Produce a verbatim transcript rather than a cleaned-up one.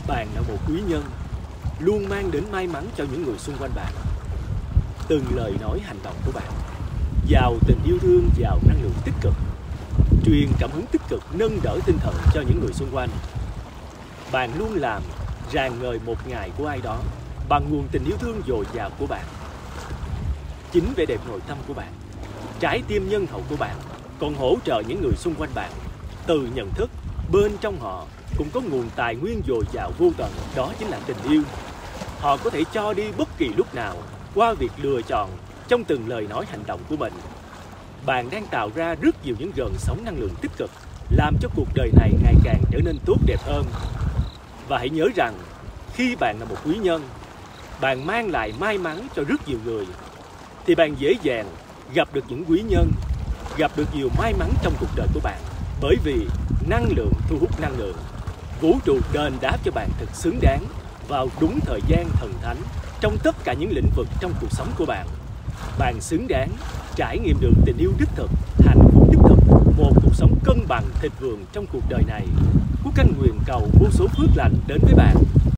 Bạn là một quý nhân, luôn mang đến may mắn cho những người xung quanh bạn. Từng lời nói hành động của bạn giàu tình yêu thương, giàu năng lượng tích cực, truyền cảm hứng tích cực, nâng đỡ tinh thần cho những người xung quanh. Bạn luôn làm rạng ngời một ngày của ai đó bằng nguồn tình yêu thương dồi dào của bạn. Chính vẻ đẹp nội tâm của bạn, trái tim nhân hậu của bạn còn hỗ trợ những người xung quanh bạn. Từ nhận thức, bên trong họ cũng có nguồn tài nguyên dồi dào vô tận, đó chính là tình yêu. Họ có thể cho đi bất kỳ lúc nào qua việc lựa chọn trong từng lời nói hành động của mình. Bạn đang tạo ra rất nhiều những gợn sóng năng lượng tích cực, làm cho cuộc đời này ngày càng trở nên tốt đẹp hơn. Và hãy nhớ rằng, khi bạn là một quý nhân, bạn mang lại may mắn cho rất nhiều người, thì bạn dễ dàng gặp được những quý nhân, gặp được nhiều may mắn trong cuộc đời của bạn. Bởi vì năng lượng thu hút năng lượng, vũ trụ đền đáp cho bạn thật xứng đáng vào đúng thời gian thần thánh trong tất cả những lĩnh vực trong cuộc sống của bạn. Bạn xứng đáng trải nghiệm được tình yêu đích thực, hạnh phúc đích thực, một cuộc sống cân bằng thịnh vượng trong cuộc đời này. Quốc Anh nguyện cầu vô số phước lành đến với bạn.